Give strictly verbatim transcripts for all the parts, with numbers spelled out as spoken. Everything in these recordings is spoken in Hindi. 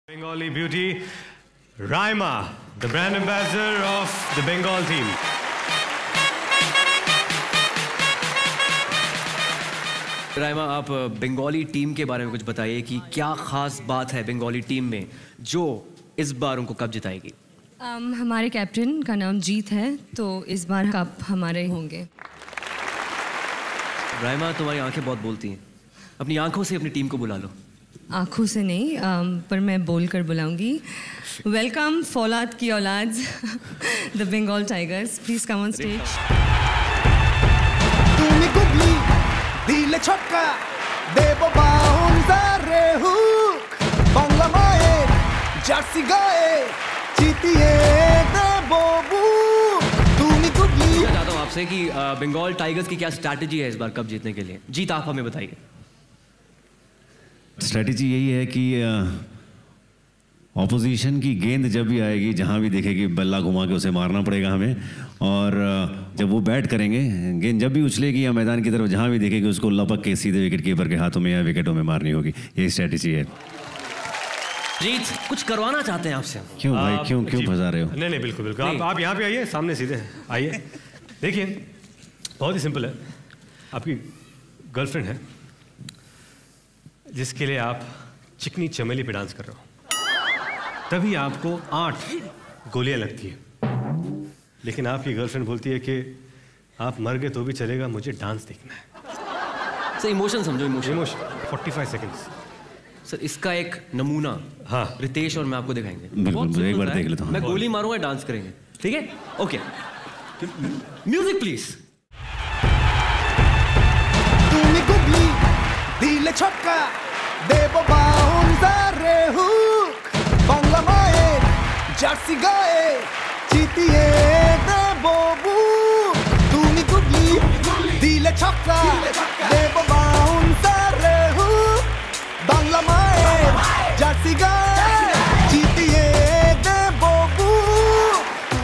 Bengali beauty, Raima, the brand ambassador of the Bengal team. Raima, आप बंगाली टीम के बारे में कुछ बताइए कि क्या खास बात है बंगाली टीम में जो इस बार उनको कप जिताएगी? um, हमारे कैप्टन का नाम जीत है, तो इस बार कप हमारे होंगे। राइमा, तुम्हारी आंखें बहुत बोलती हैं, अपनी आंखों से अपनी टीम को बुला लो। आंखों से नहीं, um, पर मैं बोल कर बुलाऊंगी। वेलकम फौलाद की औलाद, the Bengal tigers, please come on stage. তুমি গুগলি দিলে ছক্কা দেব বাউন্সারে হুক বাংলা মায়ের জার্সি গায়ে জিতিয়ে দেব বুক তুমি গুগলি। मैं चाहता हूँ आपसे कि बंगाल टाइगर्स की क्या स्ट्रैटेजी है इस बार कप जीतने के लिए? जीत आप हमें बताइए। स्ट्रैटेजी यही है कि ऑपोजिशन की गेंद जब भी आएगी, जहाँ भी देखेगी, बल्ला घुमा के उसे मारना पड़ेगा हमें। और जब वो बैट करेंगे, गेंद जब भी उछलेगी या मैदान की तरफ जहाँ भी देखेगी, उसको लपक के सीधे विकेट कीपर के हाथों में या विकेटों में मारनी होगी। यही स्ट्रैटेजी है। जीत कुछ करवाना चाहते हैं आपसे? क्यों भाई, क्यों क्यों फंसा रहे हो? नहीं नहीं, बिल्कुल बिल्कुल। आप आप यहाँ पे आइए, सामने सीधे आइए। देखिए, बहुत ही सिंपल है। आपकी गर्लफ्रेंड है जिसके लिए आप चिकनी चमेली पे डांस कर रहे हो, तभी आपको आठ गोलियां लगती है। लेकिन आपकी गर्लफ्रेंड बोलती है कि आप मर गए तो भी चलेगा, मुझे डांस देखना है। सर इमोशन समझो, इमोशन। इमोशन पैंतालीस सेकंड्स। सर इसका एक नमूना हाँ रितेश और मैं आपको दिखाएंगे। बिल्कुल, एक बार देख लेता हूँ। मैं गोली मारूंगा, डांस करेंगे, ठीक है? Okay, music please. তুমি গুগলি দিলে ছক্কা দেব বাউন্সারে হুক বাংলা মায়ের জার্সি গায়ে জিতিয়ে দেব বুক তুমি গুগলি দিলে ছক্কা দেব বাউন্সারে হুক বাংলা মায়ের জার্সি গায়ে জিতিয়ে দেব বুক।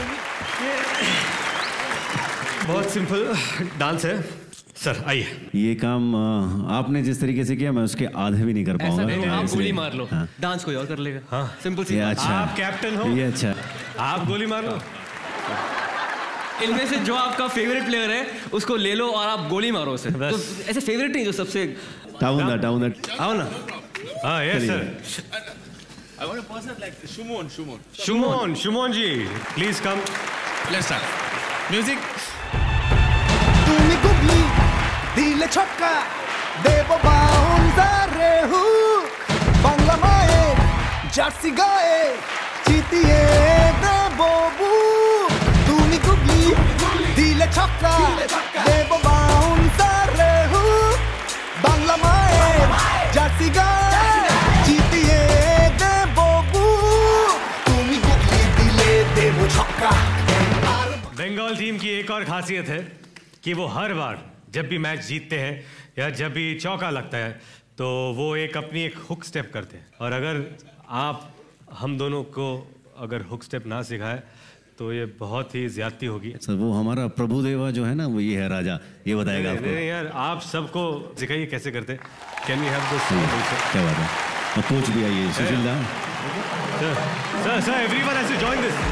बहुत सिंपल डांस है। सर आइए। ये काम आपने जिस तरीके से किया, मैं उसके आधे भी नहीं कर ऐसा पाऊंगा। नहीं, आप इसलिए- गोली मार लो, हाँ। डांस कोई और कर लेगा। हाँ सिंपल सी ये बात। अच्छा, आप कैप्टन हो, ये अच्छा। आप गोली मार लो। इनमें से जो आपका फेवरेट प्लेयर है उसको ले लो और आप गोली मारो उसे। तो ऐसे फेवरेट नहीं, जो सबसे टाउन दा टाउन दा आओ ना। हाँ yes sir. I want a person like Shumon, Shumon. Shumon, Shumon ji please come. Let's start. Music. তুমি গুগলি দিলে ছক্কা দেব বাউন্সারে হুক বাংলা মায়ের জার্সি গায়ে জিতিয়ে দেব বুক তুমি গুগলি দিলে ছক্কা দেব বাউন্সারে হুক বাংলা মায়ের জার্সি গায়ে জিতিয়ে দেব বুক তুমি গুগলি দিলে দেব ছক্কা। बंगाल टीम की एक और खासियत है कि वो हर बार जब भी मैच जीतते हैं या जब भी चौका लगता है तो वो एक अपनी एक हुक स्टेप करते हैं। और अगर आप हम दोनों को अगर हुक स्टेप ना सिखाए तो ये बहुत ही ज्यादती होगी। सर वो हमारा प्रभुदेवा जो है ना, वो ये है राजा, ये बताएगा नहीं, आपको। नहीं यार, आप सबको सिखाइए कैसे करते। Can we have this? क्या बात है। और कोच भी आइए, Sushil da. Sir sir everyone has to join this.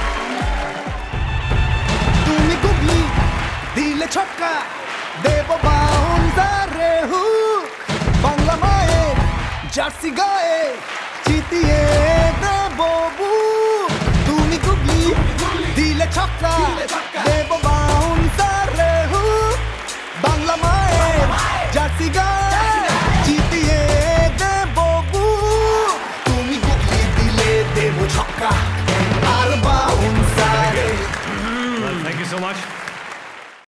তুমি গুগলি দিলে ছক্কা দেব বাউন্সারে হুক বাংলা মায়ের জার্সি গায়ে জিতিয়ে দেব বুক তুমি গুগলি দিলে ছক্কা দেব বাউন্সারে হুক বাংলা মায়ের জার্সি গায়ে জিতিয়ে দেব বুক তুমি গুগলি দিলে দেব ছক্কা আর বাউন্সারে। Thank you so much.